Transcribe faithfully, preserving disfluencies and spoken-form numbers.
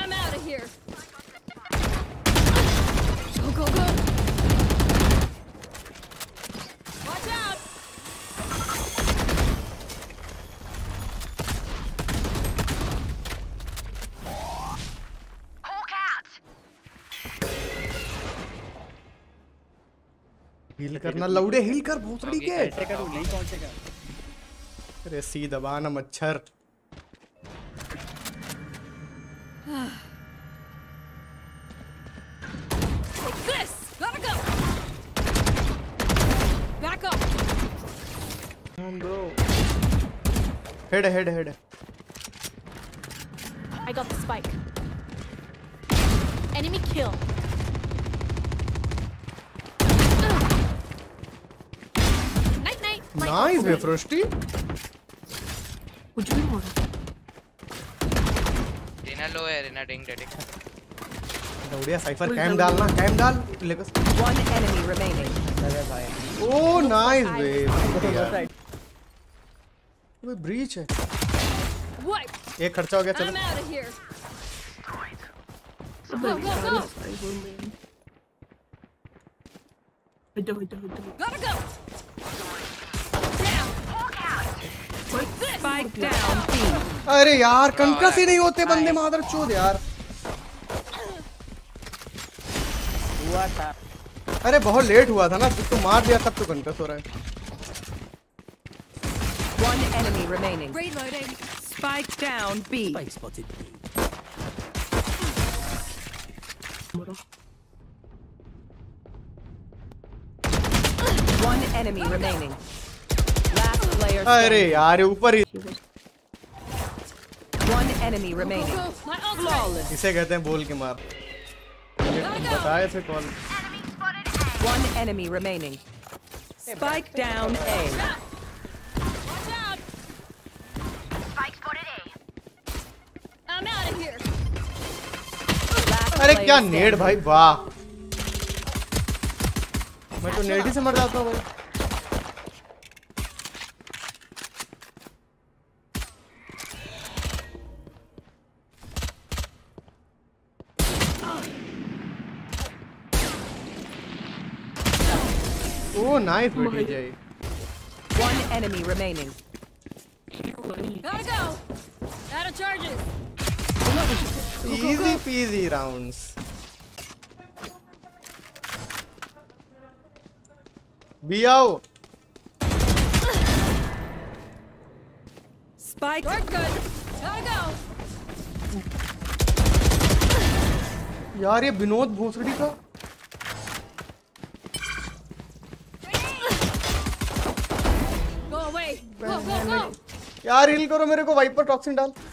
I'm out of here. Go go go. Watch out. Heal करना लौड़े heal कर भोसड़ी के कैसे करूं नहीं कौन से कर अरे सी दबाना मच्छर Take this. Gotta go. Back up. हम bro head head head I got the spike. Enemy kill. Night night. Nice way Frosty कुछ भी हो रहा रेना लो है रेना डिंग डेडिक दौड़िया साइफर कैम डालना कैम डाल लेकर One enemy remaining. अरे भाई ओ नाइस वे वो ब्रीच है What? एक खर्चा हो गया I'm चलो out of here. है Go go go. इधर इधर इधर Gotta go. Down. Spike down. B. अरे यार कंकस ही नहीं होते बंदे मादर चोद यार हुआ था अरे बहुत लेट हुआ था ना तो मार दिया तब तो कंकस हो रहा है One enemy remaining. Reloading. Spike down. B. Spike spotted. One enemy remaining. Last player अरे standing. यार ये ऊपर ही One enemy Go remaining. go. My ult's ready. Flawless. इसे कहते हैं बोल के मार बताए थे call One enemy remaining. Spike down A. Watch out. Spike spotted A. I'm out of here. Last अरे player क्या standing. नेड भाई वाह मैं तो नेट ही से मर जाता हूँ भाई ओ नाइस बेटी जय One enemy remaining. Gotta go. Out of charges. Easy peasy rounds B आओ Spike. We're good. Gotta go. यार ये विनोद भोसड़ी का Go away. Go go go. यार हील करो मेरे को वाइपर टॉक्सिन डाल